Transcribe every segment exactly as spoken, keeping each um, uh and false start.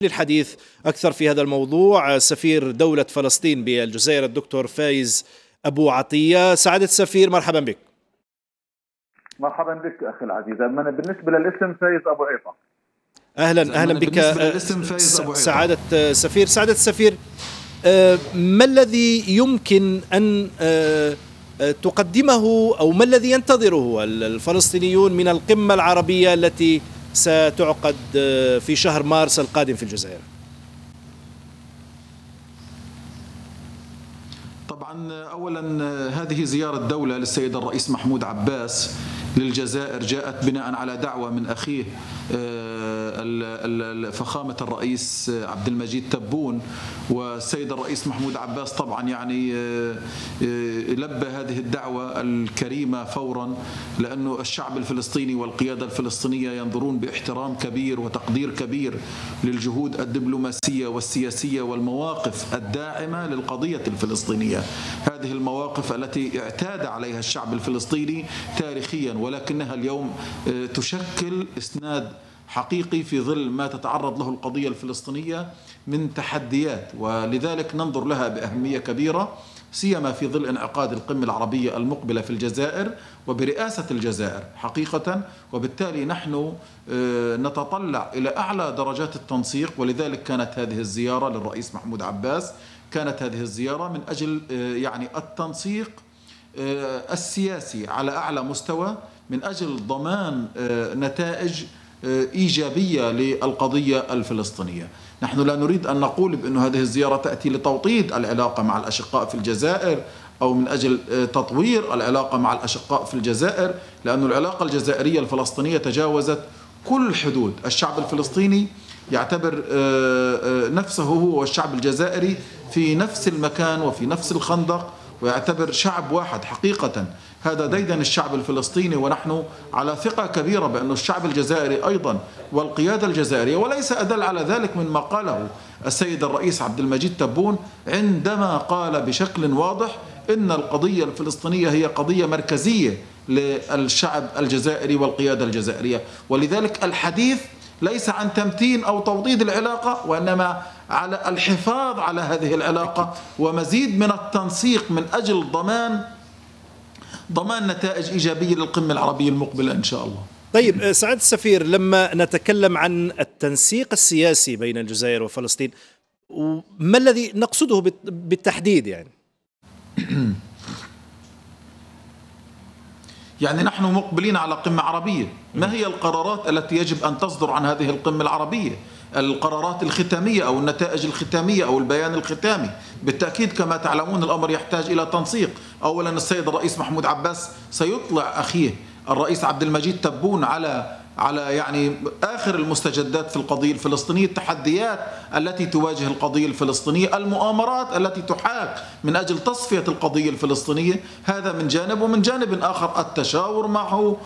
للحديث أكثر في هذا الموضوع سفير دولة فلسطين بالجزائر الدكتور فايز أبو عطية. سعادة السفير، مرحبا بك. مرحبا بك أخي العزيز. أنا بالنسبة للاسم فايز أبو عيطة. أهلا أهلا بك سعادة السفير. سعادة السفير، ما الذي يمكن أن تقدمه أو ما الذي ينتظره الفلسطينيون من القمة العربية التي ستعقد في شهر مارس القادم في الجزائر؟ طبعا أولا هذه زيارة دولة للسيد الرئيس محمود عباس للجزائر جاءت بناء على دعوة من أخيه فخامة الرئيس عبد المجيد تبون، والسيد الرئيس محمود عباس طبعا يعني لبى هذه الدعوة الكريمة فورا، لأنه الشعب الفلسطيني والقيادة الفلسطينية ينظرون باحترام كبير وتقدير كبير للجهود الدبلوماسية والسياسية والمواقف الداعمة للقضية الفلسطينية. هذه المواقف التي اعتاد عليها الشعب الفلسطيني تاريخيا، ولكنها اليوم تشكل إسناد حقيقي في ظل ما تتعرض له القضية الفلسطينية من تحديات، ولذلك ننظر لها بأهمية كبيرة، سيما في ظل انعقاد القمة العربية المقبلة في الجزائر وبرئاسة الجزائر حقيقة. وبالتالي نحن نتطلع إلى أعلى درجات التنسيق، ولذلك كانت هذه الزيارة للرئيس محمود عباس كانت هذه الزيارة من أجل يعني التنسيق السياسي على أعلى مستوى من أجل ضمان نتائج إيجابية للقضية الفلسطينية. نحن لا نريد أن نقول بأن هذه الزيارة تأتي لتوطيد العلاقة مع الأشقاء في الجزائر أو من أجل تطوير العلاقة مع الأشقاء في الجزائر، لأن العلاقة الجزائرية الفلسطينية تجاوزت كل حدود. الشعب الفلسطيني يعتبر نفسه هو والشعب الجزائري في نفس المكان وفي نفس الخندق، ويعتبر شعب واحد حقيقة. هذا ديدن الشعب الفلسطيني، ونحن على ثقة كبيرة بأن الشعب الجزائري أيضا والقيادة الجزائرية، وليس أدل على ذلك من ما قاله السيد الرئيس عبد المجيد تبون عندما قال بشكل واضح إن القضية الفلسطينية هي قضية مركزية للشعب الجزائري والقيادة الجزائرية. ولذلك الحديث ليس عن تمتين أو توطيد العلاقة، وإنما على الحفاظ على هذه العلاقة ومزيد من التنسيق من أجل ضمان ضمان نتائج إيجابية للقمة العربية المقبلة إن شاء الله. طيب سعادة السفير، لما نتكلم عن التنسيق السياسي بين الجزائر وفلسطين، ما الذي نقصده بالتحديد يعني؟ يعني نحن مقبلين على قمة عربية. ما هي القرارات التي يجب أن تصدر عن هذه القمة العربية؟ القرارات الختامية أو النتائج الختامية أو البيان الختامي. بالتأكيد كما تعلمون الأمر يحتاج إلى تنسيق. أولا السيد الرئيس محمود عباس سيطلع أخيه الرئيس عبد المجيد تبون على على يعني آخر المستجدات في القضية الفلسطينية، التحديات التي تواجه القضية الفلسطينية، المؤامرات التي تحاك من أجل تصفية القضية الفلسطينية. هذا من جانب، ومن جانب آخر التشاور معه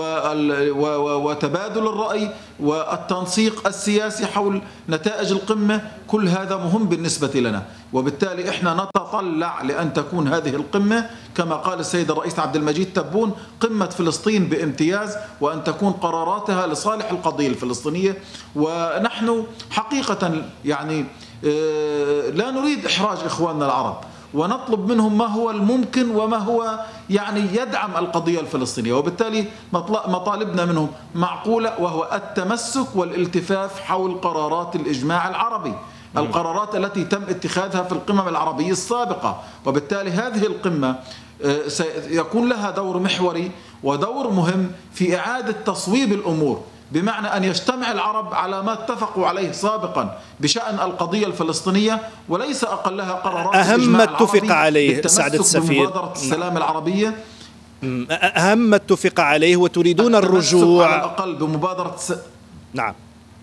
وتبادل الرأي والتنسيق السياسي حول نتائج القمة. كل هذا مهم بالنسبة لنا، وبالتالي إحنا نتطلع لأن تكون هذه القمة كما قال السيد الرئيس عبد المجيد تبون قمة فلسطين بامتياز، وأن تكون قراراتها لصالح القضية الفلسطينية. ونحن حقيقة يعني لا نريد إحراج إخواننا العرب، ونطلب منهم ما هو الممكن وما هو يعني يدعم القضية الفلسطينية، وبالتالي مطالبنا منهم معقولة، وهو التمسك والالتفاف حول قرارات الإجماع العربي، القرارات التي تم اتخاذها في القمم العربية السابقة. وبالتالي هذه القمة سيكون لها دور محوري ودور مهم في إعادة تصويب الأمور، بمعنى أن يجتمع العرب على ما اتفقوا عليه سابقا بشأن القضية الفلسطينية، وليس أقلها قرارات أهم ما اتفق عليه سعادة السفير بمبادرة السلام العربية. أهم ما اتفق عليه وتريدون الرجوع على الأقل بمبادرة س... نعم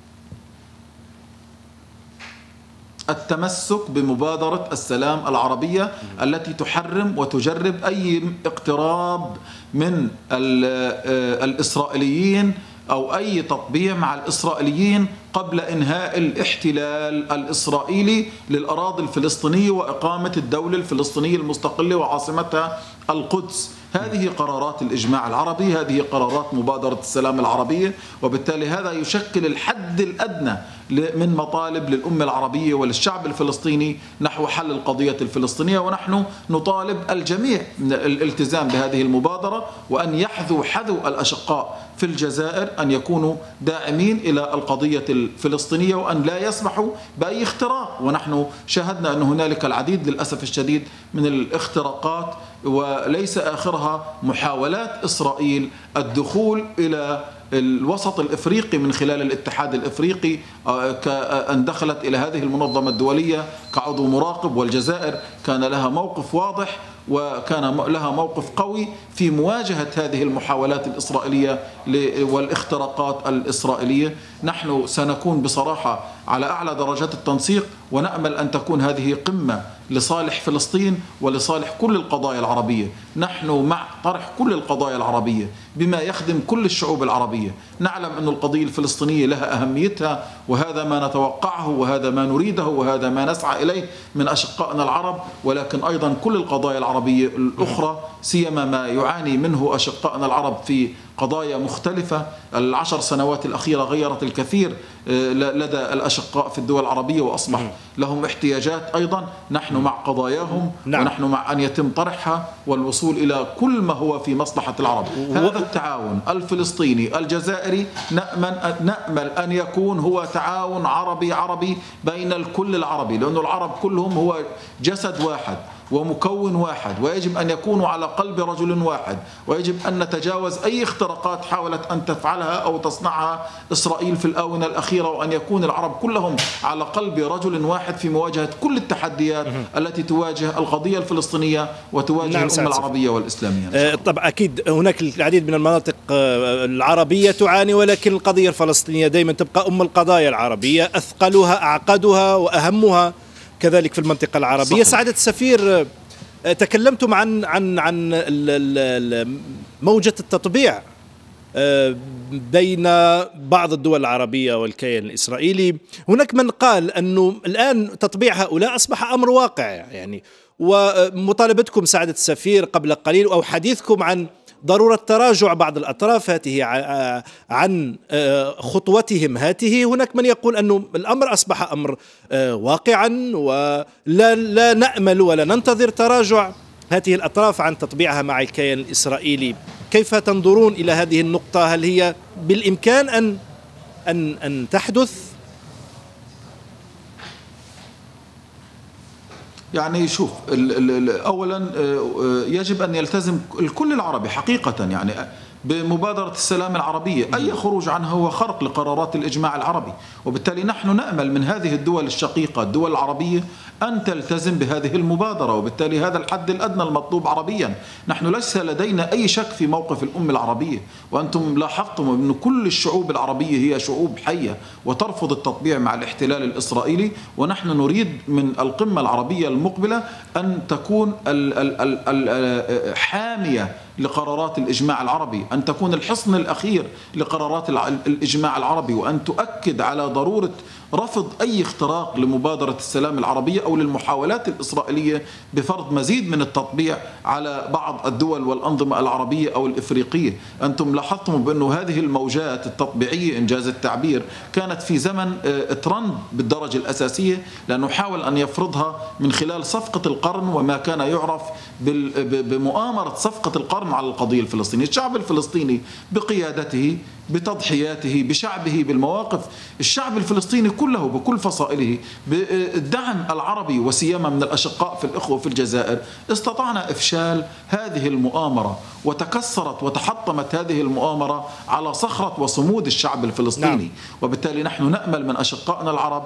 التمسك بمبادرة السلام العربية التي تحرم وتجرب أي اقتراب من الإسرائيليين أو أي تطبيع مع الإسرائيليين قبل إنهاء الاحتلال الإسرائيلي للأراضي الفلسطينية وإقامة الدولة الفلسطينية المستقلة وعاصمتها القدس. هذه قرارات الإجماع العربي، هذه قرارات مبادرة السلام العربية، وبالتالي هذا يشكل الحد الأدنى من مطالب للأمة العربية وللشعب الفلسطيني نحو حل القضية الفلسطينية. ونحن نطالب الجميع من الالتزام بهذه المبادرة، وأن يحذو حذو الأشقاء في الجزائر أن يكونوا داعمين إلى القضية الفلسطينية، وأن لا يسمحوا بأي اختراق. ونحن شاهدنا أن هنالك العديد للأسف الشديد من الاختراقات، وليس آخرها محاولات إسرائيل الدخول إلى الوسط الإفريقي من خلال الاتحاد الإفريقي، كأن دخلت إلى هذه المنظمة الدولية كعضو مراقب، والجزائر كان لها موقف واضح وكان لها موقف قوي في مواجهة هذه المحاولات الإسرائيلية والاختراقات الإسرائيلية. نحن سنكون بصراحة على أعلى درجات التنسيق، ونأمل أن تكون هذه قمة لصالح فلسطين ولصالح كل القضايا العربية. نحن مع طرح كل القضايا العربية بما يخدم كل الشعوب العربية. نعلم أن القضية الفلسطينية لها أهميتها، وهذا ما نتوقعه وهذا ما نريده وهذا ما نسعى إليه من أشقائنا العرب، ولكن أيضا كل القضايا العربية الأخرى، سيما ما يعاني منه أشقائنا العرب في قضايا مختلفة. العشر سنوات الأخيرة غيرت الكثير لدى الأشقاء في الدول العربية، وأصبح لهم احتياجات أيضا. نحن مع قضاياهم، نعم. ونحن مع أن يتم طرحها والوصول إلى كل ما هو في مصلحة العرب. و... هذا التعاون الفلسطيني الجزائري نأمل, نأمل أن يكون هو تعاون عربي عربي بين الكل العربي، لأن العرب كلهم هو جسد واحد ومكون واحد، ويجب أن يكونوا على قلب رجل واحد، ويجب أن نتجاوز أي اختراقات حاولت أن تفعلها أو تصنعها إسرائيل في الآونة الأخيرة، وأن يكون العرب كلهم على قلب رجل واحد في مواجهة كل التحديات التي تواجه القضية الفلسطينية وتواجه نعم الأمة العربية والإسلامية. طبعا أكيد هناك العديد من المناطق العربية تعاني، ولكن القضية الفلسطينية دائما تبقى أم القضايا العربية، أثقلها أعقدها وأهمها كذلك في المنطقة العربية. صحيح. سعادة السفير، تكلمتم عن عن عن موجة التطبيع بين بعض الدول العربية والكيان الإسرائيلي. هناك من قال أنه الآن تطبيع هؤلاء أصبح أمر واقع، يعني ومطالبتكم سعادة السفير قبل قليل أو حديثكم عن ضرورة تراجع بعض الأطراف هاته عن خطوتهم هاته. هناك من يقول أنه الأمر أصبح أمر واقعا، ولا لا نأمل ولا ننتظر تراجع هذه الأطراف عن تطبيعها مع الكيان الإسرائيلي. كيف تنظرون إلى هذه النقطة؟ هل هي بالإمكان أن أن أن تحدث؟ يعني شوف، أولا يجب أن يلتزم الكل العربي حقيقة يعني بمبادرة السلام العربية. أي خروج عنها هو خرق لقرارات الإجماع العربي، وبالتالي نحن نأمل من هذه الدول الشقيقة الدول العربية أن تلتزم بهذه المبادرة، وبالتالي هذا الحد الأدنى المطلوب عربيا. نحن ليس لدينا أي شك في موقف الأمة العربية، وأنتم لاحظتم أن كل الشعوب العربية هي شعوب حية وترفض التطبيع مع الاحتلال الإسرائيلي. ونحن نريد من القمة العربية المقبلة أن تكون حامية لقرارات الإجماع العربي، أن تكون الحصن الأخير لقرارات الإجماع العربي، وأن تؤكد على ضرورة رفض أي اختراق لمبادرة السلام العربية أو للمحاولات الإسرائيلية بفرض مزيد من التطبيع على بعض الدول والأنظمة العربية أو الإفريقية. أنتم لاحظتم بأن هذه الموجات التطبيعية إنجاز التعبير كانت في زمن ترند بالدرجة الأساسية، لأنه حاول أن يفرضها من خلال صفقة القرن وما كان يعرف بمؤامرة صفقة القرن على القضية الفلسطينية. الشعب الفلسطيني بقيادته بتضحياته بشعبه بالمواقف، الشعب الفلسطيني كله بكل فصائله بالدعم العربي وسيما من الأشقاء في الإخوة في الجزائر استطعنا إفشال هذه المؤامرة، وتكسرت وتحطمت هذه المؤامرة على صخرة وصمود الشعب الفلسطيني. نعم. وبالتالي نحن نأمل من أشقائنا العرب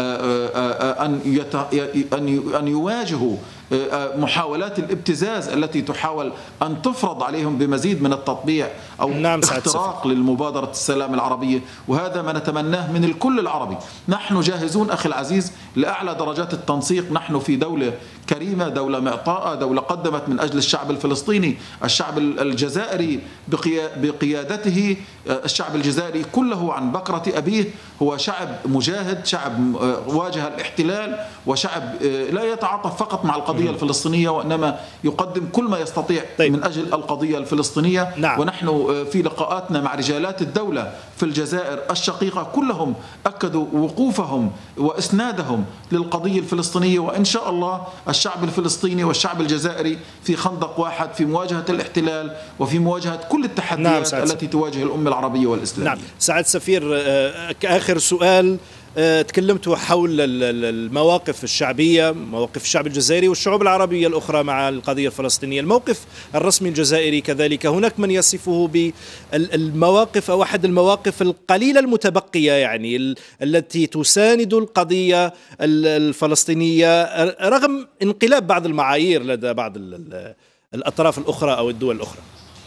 أن يواجهوا محاولات الابتزاز التي تحاول أن تفرض عليهم بمزيد من التطبيع أو نعم اختراق للمبادرة السلام العربية، وهذا ما نتمناه من الكل العربي. نحن جاهزون أخي العزيز لأعلى درجات التنسيق. نحن في دولة كريمة، دولة معطاءة، دولة قدمت من أجل الشعب الفلسطيني. الشعب الجزائري بقيادته الشعب الجزائري كله عن بكرة أبيه هو شعب مجاهد، شعب واجه الاحتلال، وشعب لا يتعاطف فقط مع القضية الفلسطينية وإنما يقدم كل ما يستطيع طيب. من أجل القضية الفلسطينية. نعم. ونحن في لقاءاتنا مع رجالات الدولة في الجزائر الشقيقة كلهم أكدوا وقوفهم وإسنادهم للقضية الفلسطينية، وإن شاء الله الشعب الفلسطيني والشعب الجزائري في خندق واحد في مواجهة الاحتلال وفي مواجهة كل التحديات نعم التي تواجه الأمة العربية والإسلامية. نعم سعد سفير، كآخر سؤال، تكلمت حول المواقف الشعبية، مواقف الشعب الجزائري والشعوب العربية الأخرى مع القضية الفلسطينية. الموقف الرسمي الجزائري كذلك، هناك من يصفه بالمواقف أو أحد المواقف القليلة المتبقية يعني التي تساند القضية الفلسطينية رغم انقلاب بعض المعايير لدى بعض الأطراف الأخرى أو الدول الأخرى.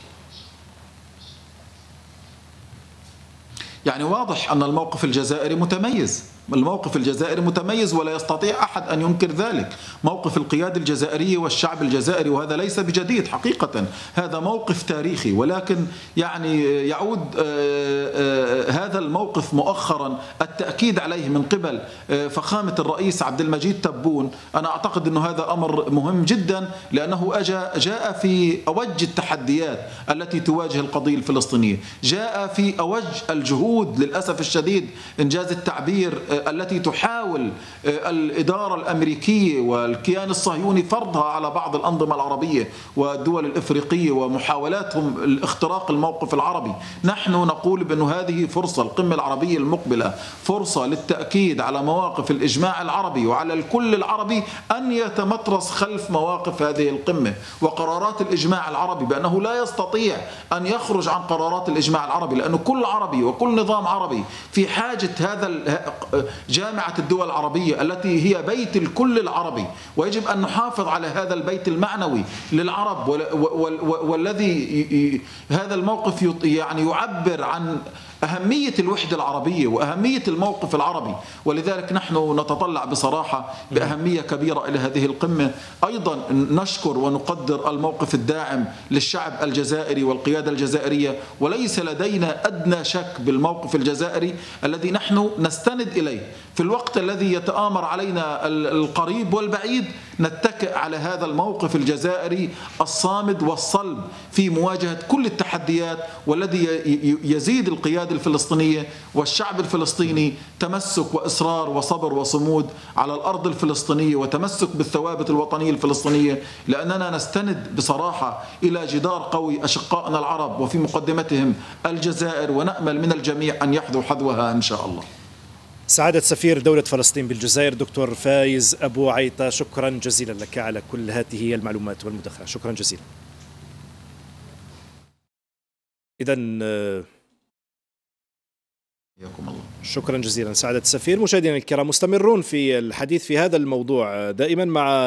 يعني واضح أن الموقف الجزائري متميز، الموقف الجزائري متميز ولا يستطيع أحد أن ينكر ذلك. موقف القيادة الجزائرية والشعب الجزائري، وهذا ليس بجديد حقيقة، هذا موقف تاريخي، ولكن يعني يعود هذا الموقف مؤخرا التأكيد عليه من قبل فخامة الرئيس عبد المجيد تبون. أنا أعتقد أنه هذا أمر مهم جدا، لأنه أجا جاء في أوج التحديات التي تواجه القضية الفلسطينية، جاء في أوج الجهود للأسف الشديد إنجاز التعبير التي تحاول الإدارة الأمريكية والكيان الصهيوني فرضها على بعض الأنظمة العربية والدول الإفريقية ومحاولاتهم الاختراق الموقف العربي. نحن نقول بأن هذه فرصة، القمة العربية المقبلة فرصة للتأكيد على مواقف الإجماع العربي وعلى الكل العربي أن يتمترس خلف مواقف هذه القمة وقرارات الإجماع العربي، بأنه لا يستطيع أن يخرج عن قرارات الإجماع العربي، لأنه كل عربي وكل نظام عربي في حاجة هذا جامعة الدول العربية التي هي بيت الكل العربي، ويجب أن نحافظ على هذا البيت المعنوي للعرب، والذي هذا الموقف يعني يعبر عن أهمية الوحدة العربية وأهمية الموقف العربي. ولذلك نحن نتطلع بصراحة بأهمية كبيرة إلى هذه القمة. أيضا نشكر ونقدر الموقف الداعم للشعب الجزائري والقيادة الجزائرية، وليس لدينا أدنى شك بالموقف الجزائري الذي نحن نستند إليه في الوقت الذي يتآمر علينا القريب والبعيد. نتكئ على هذا الموقف الجزائري الصامد والصلب في مواجهة كل التحديات، والذي يزيد القيادة الفلسطينية والشعب الفلسطيني تمسك وإصرار وصبر وصمود على الأرض الفلسطينية وتمسك بالثوابت الوطنية الفلسطينية، لأننا نستند بصراحة إلى جدار قوي أشقائنا العرب وفي مقدمتهم الجزائر، ونأمل من الجميع أن يحذو حذوها إن شاء الله. سعادة سفير دولة فلسطين بالجزائر دكتور فايز أبو عيطة، شكرا جزيلا لك على كل هذه المعلومات والمداخلة، شكرا جزيلا. إذن شكرا جزيلا سعادة السفير. مشاهدينا الكرام، مستمرون في الحديث في هذا الموضوع دائما مع